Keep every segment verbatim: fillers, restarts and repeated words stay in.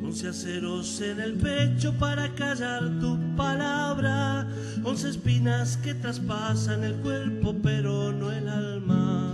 once aceros en el pecho para callar tu palabra, once espinas que traspasan el cuerpo pero no el alma.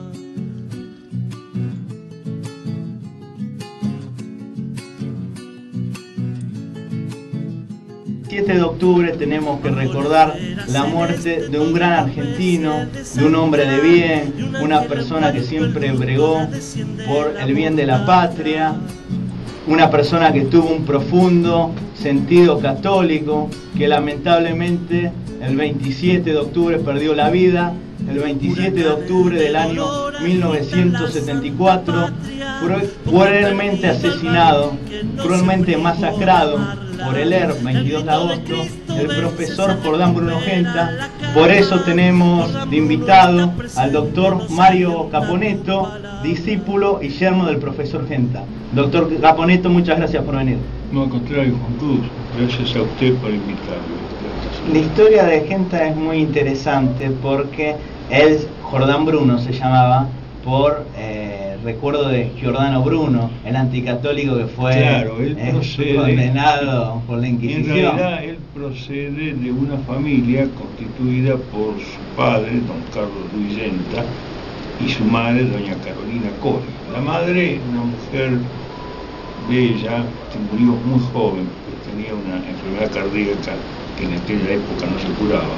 siete de octubre tenemos que recordar la muerte de un gran argentino, de un hombre de bien, una persona que siempre bregó por el bien de la patria, una persona que tuvo un profundo sentido católico, que lamentablemente el veintisiete de octubre perdió la vida. El veintisiete de octubre del año mil novecientos setenta y cuatro, cruelmente asesinado, cruelmente masacrado por el E R P, veintidós de agosto, el profesor Jordán Bruno Genta. Por eso tenemos de invitado al doctor Mario Caponetto, discípulo y yerno del profesor Genta. Doctor Caponetto, muchas gracias por venir. No, al contrario, Juan Cruz, gracias a usted por invitarme. La historia de Genta es muy interesante porque él, Jordán Bruno se llamaba, por eh, recuerdo de Giordano Bruno, el anticatólico que fue claro, él eh, procede, condenado por la Inquisición. En realidad él procede de una familia constituida por su padre, don Carlos Luis Genta, y su madre, doña Carolina Cori. La madre, una mujer bella, que murió muy joven, porque tenía una enfermedad cardíaca que en aquella época no se curaba,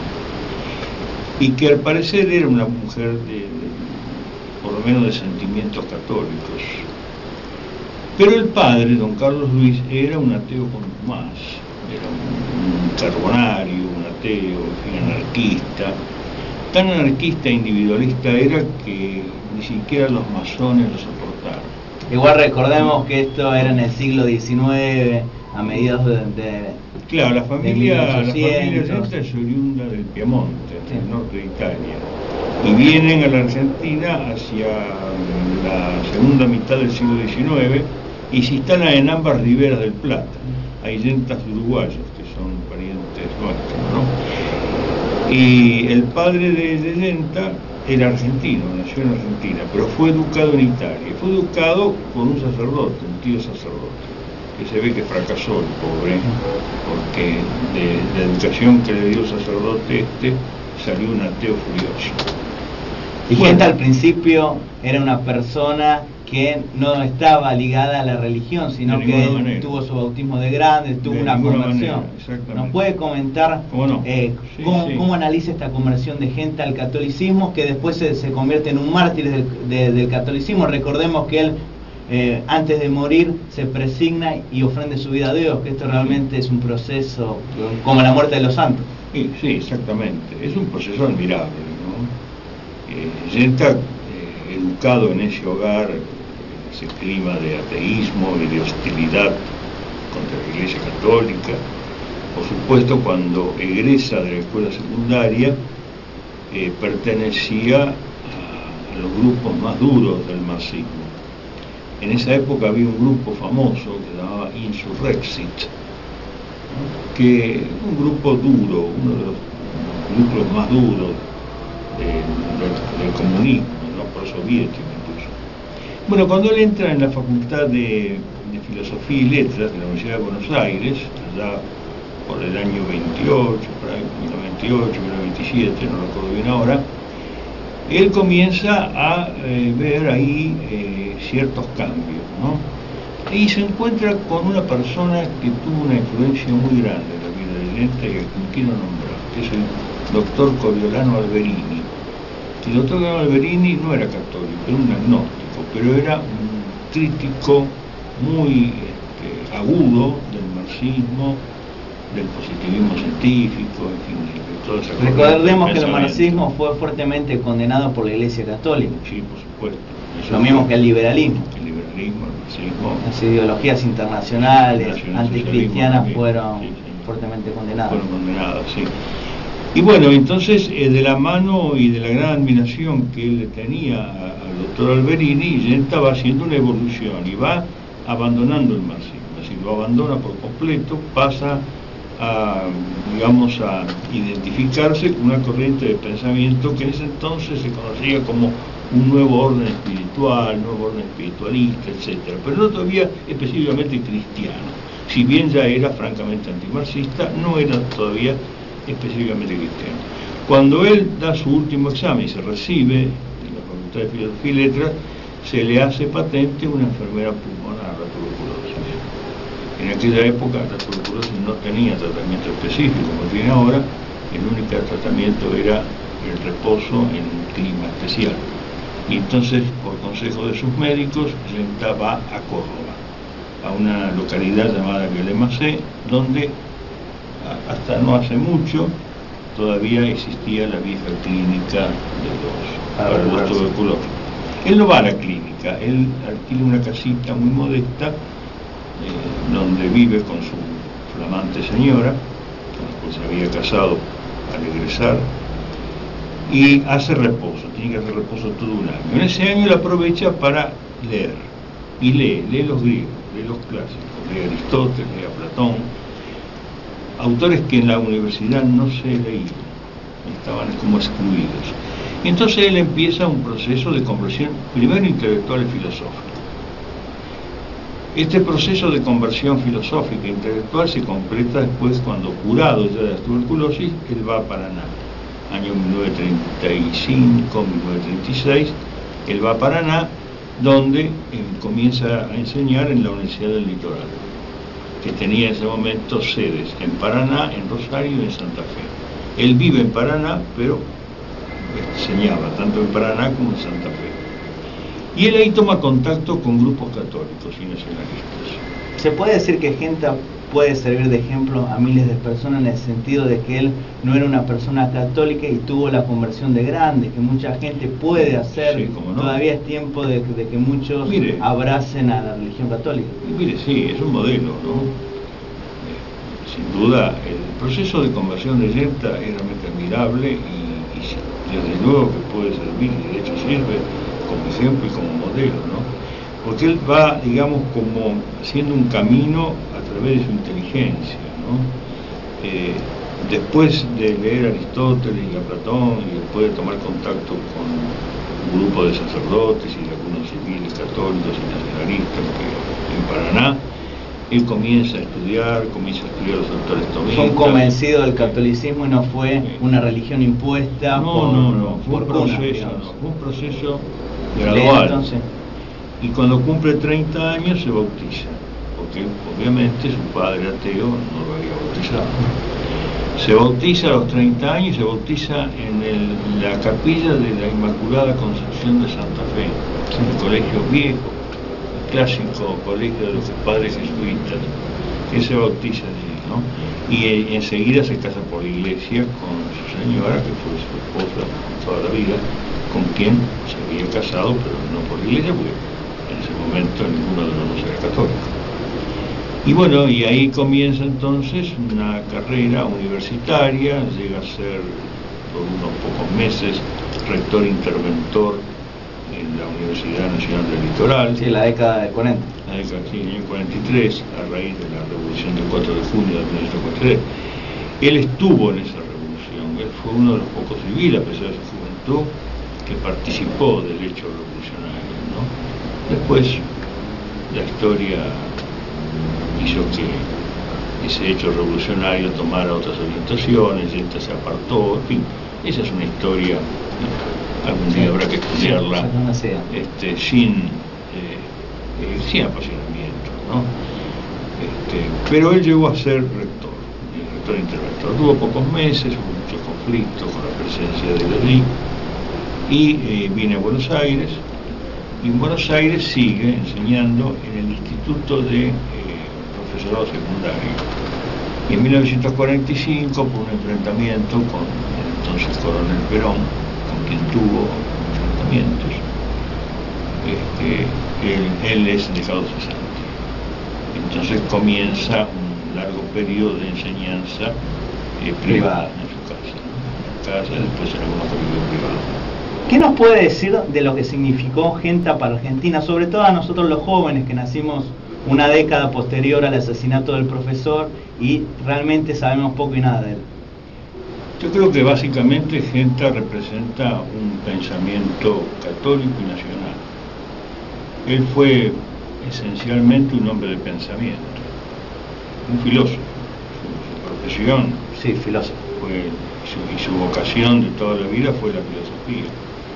y que al parecer era una mujer de, de por lo menos de sentimientos católicos. Pero el padre, don Carlos Luis, era un ateo contumaz, era un, un carbonario, un ateo, en fin, anarquista. Tan anarquista e individualista era que ni siquiera los masones lo soportaron. Igual recordemos que esto era en el siglo diecinueve, a mediados de... de claro, la familia, la familia ochocientos. Genta es oriunda del Piemonte, sí, del norte de Italia, y vienen a la Argentina hacia la segunda mitad del siglo diecinueve y se instalan en ambas riberas del Plata. Hay gentas uruguayos que son parientes nuestros, ¿no? Y el padre de, de Genta era argentino, nació en Argentina, pero fue educado en Italia. Fue educado por un sacerdote, un tío sacerdote, que se ve que fracasó el pobre, porque de la educación que le dio el sacerdote este salió un ateo furioso. Y bueno, Genta al principio era una persona que no estaba ligada a la religión, sino que él manera. tuvo su bautismo de grande, tuvo de una conversión. Manera, ¿Nos puede comentar ¿Cómo, no? eh, sí, cómo, sí. cómo analiza esta conversión de Genta al catolicismo, que después se, se convierte en un mártir del, de, del catolicismo? Recordemos que él, eh, antes de morir, se presigna y ofrenda su vida a Dios, que esto realmente es un proceso como la muerte de los santos. Sí, sí, exactamente. Es un proceso admirable, ¿no? Eh, Genta, eh, educado en ese hogar, ese clima de ateísmo y de hostilidad contra la Iglesia Católica, por supuesto, cuando egresa de la escuela secundaria, eh, pertenecía a, a los grupos más duros del marxismo. En esa época había un grupo famoso que se llamaba Insurrexit, ¿no? Que un grupo duro, uno de los grupos más duros del, del, del comunismo, ¿no? Prosoviético incluso. Bueno, cuando él entra en la Facultad de, de Filosofía y Letras de la Universidad de Buenos Aires, allá por el año veintiocho, por ahí, mil novecientos veintiocho, mil novecientos veintisiete, no recuerdo bien ahora, él comienza a eh, ver ahí eh, ciertos cambios, ¿no? Y se encuentra con una persona que tuvo una influencia muy grande en la vida de Genta y a quien quiero nombrar, que es el doctor Coriolano Alberini. El doctor Coriolano Alberini no era católico, era un agnóstico, pero era un crítico muy este, agudo del marxismo, del positivismo científico, en fin, de toda esa corriente. Recordemos que el marxismo fue fuertemente condenado por la Iglesia Católica. Sí, por supuesto. Eso Lo mismo que el liberalismo. El liberalismo, el marxismo. Las ideologías internacionales, Nacional anticristianas, socialismo, fueron sí, sí, fuertemente condenadas. Fueron condenadas, sí. Y bueno, entonces, eh, de la mano y de la gran admiración que él le tenía al doctor Alberini, Genta va haciendo una evolución y va abandonando el marxismo. Es decir, lo abandona por completo, pasa a, digamos, a identificarse con una corriente de pensamiento que en ese entonces se conocía como un nuevo orden espiritual, nuevo orden espiritualista, etcétera, pero no todavía específicamente cristiano. Si bien ya era francamente antimarxista, no era todavía específicamente cristiano. Cuando él da su último examen y se recibe en la Facultad de Filosofía y Letras, se le hace patente una enfermedad pulmonar, la tuberculosis. En aquella época la tuberculosis no tenía tratamiento específico como tiene ahora, el único tratamiento era el reposo en un clima especial. Y entonces, por consejo de sus médicos, Genta va a Córdoba, a una localidad llamada Vielemacé, donde hasta no hace mucho todavía existía la vieja clínica de los, para los tuberculosos. Él no va a la clínica, él alquila una casita muy modesta, eh, donde vive con su flamante señora, con la cual se había casado al egresar, y hace reposo, tiene que hacer reposo todo un año. En ese año lo aprovecha para leer, y lee, lee los griegos, lee los clásicos, lee a Aristóteles, lee a Platón, autores que en la universidad no se leían, estaban como excluidos. Y entonces él empieza un proceso de conversión, primero intelectual y filosófica. Este proceso de conversión filosófica e intelectual se completa después cuando, curado ya de la tuberculosis, él va a Paraná. Año mil novecientos treinta y cinco, mil novecientos treinta y seis, él va a Paraná, donde eh, comienza a enseñar en la Universidad del Litoral, que tenía en ese momento sedes en Paraná, en Rosario y en Santa Fe. Él vive en Paraná, pero enseñaba tanto en Paraná como en Santa Fe. Y él ahí toma contacto con grupos católicos y nacionalistas. ¿Se puede decir que Genta puede servir de ejemplo a miles de personas en el sentido de que él no era una persona católica y tuvo la conversión de grande, que mucha gente puede hacer? Sí, cómo no. Todavía es tiempo de, de que muchos mire, abracen a la religión católica. Y mire, sí, es un modelo, ¿no? Eh, sin duda, el proceso de conversión de Genta es realmente admirable y, y desde luego que puede servir, y de hecho sirve como ejemplo y como modelo, ¿no? Porque él va, digamos, como haciendo un camino a través de su inteligencia, ¿no? Eh, después de leer a Aristóteles y a Platón, y después de tomar contacto con un grupo de sacerdotes y de algunos civiles católicos y nacionalistas en Paraná, él comienza a estudiar, comienza a estudiar los autores tomistas. Fue un convencido del catolicismo y no fue una religión impuesta no, por no, no, fue por un proceso, cuna, no, fue un proceso gradual. Entonces, y cuando cumple treinta años se bautiza, porque obviamente su padre ateo no lo había bautizado. Se bautiza a los treinta años y se bautiza en, el, en la capilla de la Inmaculada Concepción de Santa Fe, sí. El colegio viejo, el clásico colegio de los padres jesuitas, que se bautiza allí, ¿no? Y eh, enseguida se casa por la iglesia con su señora, que fue su esposa toda la vida, con quien se había casado, pero no por la iglesia, porque en ese momento ninguno de los dos era católico. Y bueno, y ahí comienza entonces una carrera universitaria, llega a ser por unos pocos meses rector interventor en la Universidad Nacional del Litoral. Sí, la década del cuarenta. La década, sí, en el cuarenta y tres, a raíz de la revolución del cuatro de junio de mil novecientos cuarenta y tres. Él estuvo en esa revolución, él fue uno de los pocos civiles, a pesar de su juventud, que participó del hecho revolucionario, ¿no? Después, la historia hizo que ese hecho revolucionario tomara otras orientaciones, esta se apartó, en fin, esa es una historia, ¿no? Algún día habrá que estudiarla, este, sin, eh, eh, sin apasionamiento, ¿no? Este, pero él llegó a ser rector, rector interventor. Tuvo pocos meses, hubo muchos conflictos con la presencia de allí, y eh, viene a Buenos Aires, y en Buenos Aires sigue enseñando en el Instituto de eh, Profesorado Secundario. Y en mil novecientos cuarenta y cinco, por un enfrentamiento con el entonces coronel Perón, con quien tuvo enfrentamientos, este, él, él es dejado cesante. Entonces comienza un largo periodo de enseñanza eh, privada en su casa, ¿no? En casa, después en algunos colegios privados. ¿Qué nos puede decir de lo que significó Genta para Argentina, sobre todo a nosotros los jóvenes que nacimos una década posterior al asesinato del profesor y realmente sabemos poco y nada de él? Yo creo que básicamente Genta representa un pensamiento católico y nacional. Él fue esencialmente un hombre de pensamiento. un filósofo. Su, su profesión sí, filósofo. Fue, su, y su vocación de toda la vida fue la filosofía.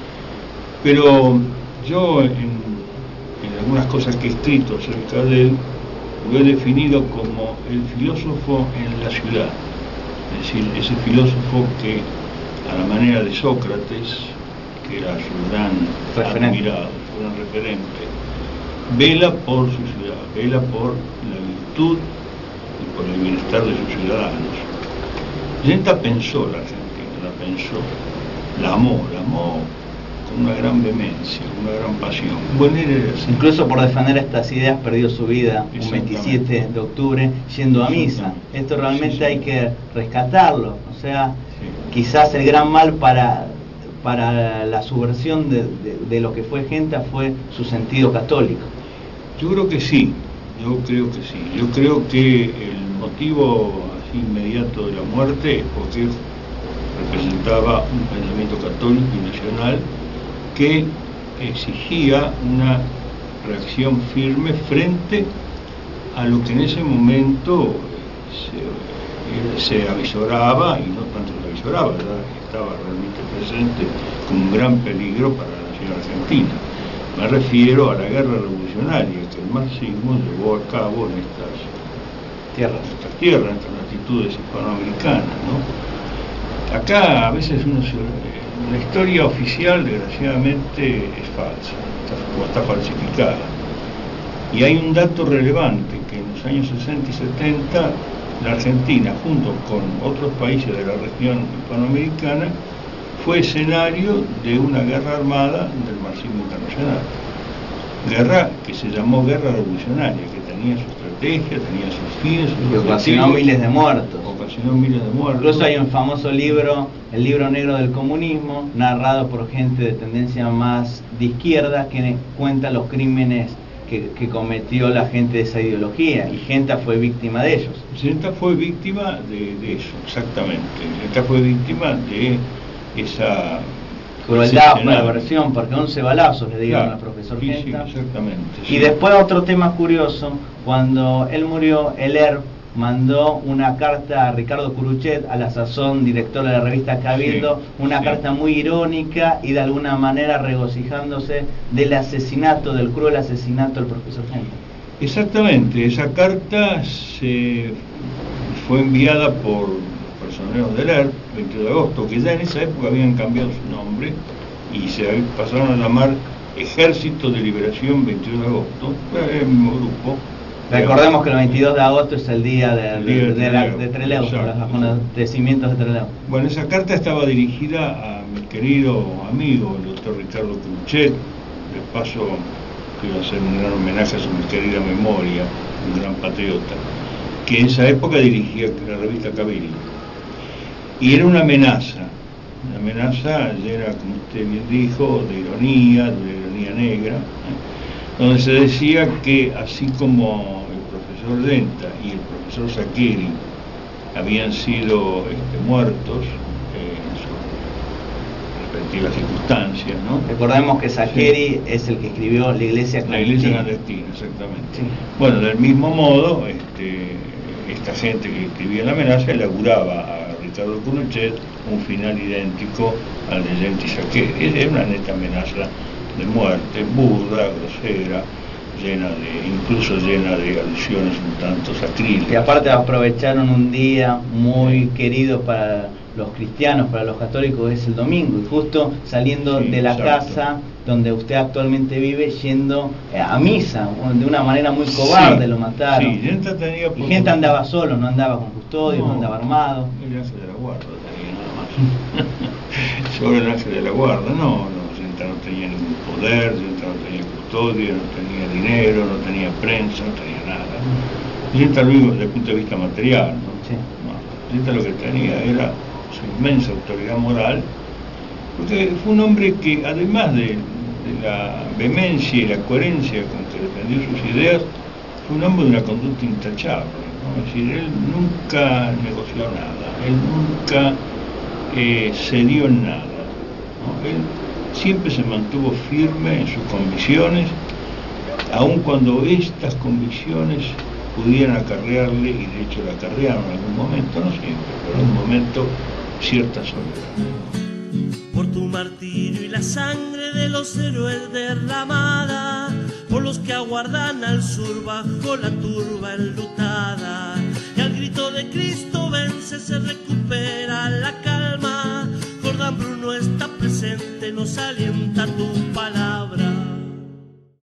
Pero yo, en, en algunas cosas que he escrito acerca de él, lo he definido como el filósofo en la ciudad. Es decir, ese filósofo que, a la manera de Sócrates, que era su gran referente. admirado, su gran referente, vela por su ciudad, vela por la virtud y por el bienestar de sus ciudadanos. Yenta pensó la Argentina, la pensó, la amó, la amó con una gran vehemencia, una gran pasión. Bueno, era así. Incluso por defender estas ideas perdió su vida un veintisiete de octubre yendo a misa. Esto realmente sí, sí. hay que rescatarlo. O sea, sí. quizás el gran mal para, para la subversión de, de, de lo que fue Genta fue su sentido católico. Yo creo que sí, yo creo que sí. Yo creo que el motivo así inmediato de la muerte es porque representaba un pensamiento católico y nacional que exigía una reacción firme frente a lo que en ese momento se, se avisoraba, y no tanto se avisoraba, ¿verdad? Estaba realmente presente como un gran peligro para la nación argentina. Me refiero a la guerra revolucionaria que el marxismo llevó a cabo en estas tierras, en estas, tierras, en estas latitudes hispanoamericanas, ¿no? Acá a veces uno se... La historia oficial, desgraciadamente, es falsa, está, o está falsificada. Y hay un dato relevante, que en los años sesenta y setenta, la Argentina, junto con otros países de la región hispanoamericana, fue escenario de una guerra armada del marxismo internacional. Guerra que se llamó guerra revolucionaria, que tenía su estrategia, tenía sus fines, sus y ocasionó miles de muertos. Ocasionó miles de muertos. Incluso hay un famoso libro, el libro negro del comunismo, narrado por gente de tendencia más de izquierda, que cuenta los crímenes que, que cometió la gente de esa ideología, y Genta fue víctima de ellos. Genta fue víctima de, de eso, exactamente. Genta fue víctima de esa crueldad por la versión, porque once balazos le dieron claro, al profesor sí, Genta. Sí, exactamente. Sí. Y después otro tema curioso, cuando él murió, el E R mandó una carta a Ricardo Curuchet, a la sazón director de la revista Cabildo, sí, una sí. carta muy irónica y de alguna manera regocijándose del asesinato, del cruel asesinato del profesor Genta. Exactamente, esa carta se fue enviada por personeros del E R, veintidós de agosto, que ya en esa época habían cambiado su nombre y se pasaron a llamar Ejército de Liberación veintidós de agosto, era el mismo grupo. Recordemos que el veintidós de agosto es el día de, el día de, de, de, la, de Trelew, exacto, los acontecimientos de Trelew. Bueno, esa carta estaba dirigida a mi querido amigo, el doctor Ricardo Curuchet. De paso, quiero hacer un gran homenaje a su querida memoria, un gran patriota, que en esa época dirigía la revista Cabildo. Y era una amenaza, una amenaza llena, como usted bien dijo, de ironía, de ironía negra, ¿eh? donde se decía que así como el profesor Genta y el profesor Saccheri habían sido este, muertos eh, en sus respectivas circunstancias, ¿no? Recordemos que Saccheri sí. es el que escribió La Iglesia Clandestina. La Iglesia Clandestina, exactamente. Sí. Bueno, del mismo modo, este, esta gente que escribía la amenaza le auguraba a Ricardo Curuchet un final idéntico al de Genta y Saccheri. Era una neta amenaza de muerte, burda, grosera, llena de, incluso llena de alusiones un tanto sacrílegas. Y aparte aprovecharon un día muy querido para los cristianos, para los católicos, es el domingo, y justo saliendo sí, de la exacto. casa donde usted actualmente vive, yendo a misa, de una manera muy cobarde sí, lo mataron. Sí, Genta tenía y Genta andaba solo, no andaba con custodio, no, no andaba armado. El ángel de la guarda tenía nada más. Sobre el ángel de la guarda, no, no. No tenía ningún poder, Genta no tenía custodia, no tenía dinero, no tenía prensa, no tenía nada. Genta lo mismo desde el punto de vista material, ¿no? Sí. No, Genta lo que tenía era su inmensa autoridad moral, porque fue un hombre que, además de, de la vehemencia y la coherencia con que defendió sus ideas, fue un hombre de una conducta intachable, ¿no? Es decir, él nunca negoció nada, él nunca eh, cedió en nada, ¿no? Él siempre se mantuvo firme en sus convicciones, aun cuando estas convicciones pudieran acarrearle, y de hecho la acarrearon en algún momento, no siempre, pero en un momento, cierta soledad. Por tu martirio y la sangre de los héroes derramada, por los que aguardan al sur bajo la turba enlutada, y al grito de Cristo vence se recupera la calma. Jordán Bruno está presente, nos alienta tu palabra.